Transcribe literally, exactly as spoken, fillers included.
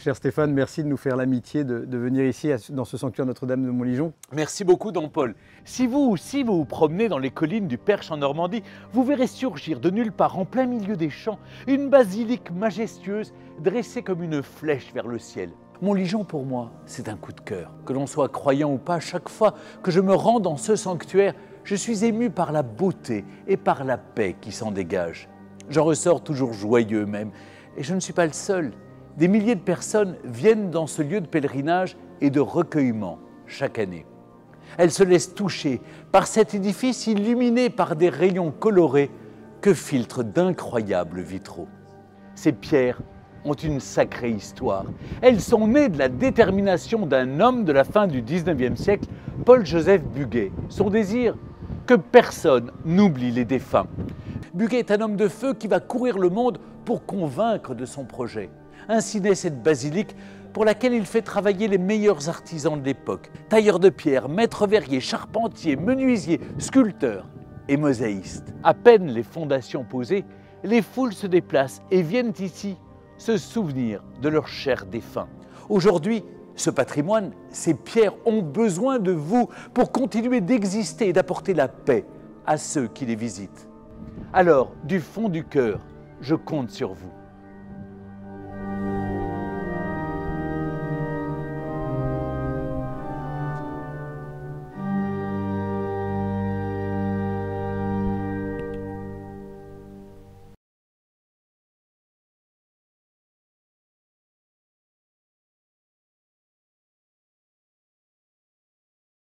Cher Stéphane, merci de nous faire l'amitié de, de venir ici dans ce sanctuaire Notre-Dame de Montligeon. Merci beaucoup, Don Paul. Si vous aussi vous vous promenez dans les collines du Perche en Normandie, vous verrez surgir de nulle part, en plein milieu des champs, une basilique majestueuse dressée comme une flèche vers le ciel. Montligeon, pour moi, c'est un coup de cœur. Que l'on soit croyant ou pas, chaque fois que je me rends dans ce sanctuaire, je suis ému par la beauté et par la paix qui s'en dégage. J'en ressors toujours joyeux même, et je ne suis pas le seul. Des milliers de personnes viennent dans ce lieu de pèlerinage et de recueillement chaque année. Elles se laissent toucher par cet édifice illuminé par des rayons colorés que filtrent d'incroyables vitraux. Ces pierres ont une sacrée histoire. Elles sont nées de la détermination d'un homme de la fin du dix-neuvième siècle, Paul-Joseph Buguet. Son désir, que personne n'oublie les défunts. Buguet est un homme de feu qui va courir le monde pour convaincre de son projet. Ainsi naît cette basilique pour laquelle il fait travailler les meilleurs artisans de l'époque. Tailleurs de pierre, maîtres verriers, charpentiers, menuisiers, sculpteurs et mosaïstes. À peine les fondations posées, les foules se déplacent et viennent ici se souvenir de leurs chers défunts. Aujourd'hui, ce patrimoine, ces pierres ont besoin de vous pour continuer d'exister et d'apporter la paix à ceux qui les visitent. Alors, du fond du cœur, je compte sur vous.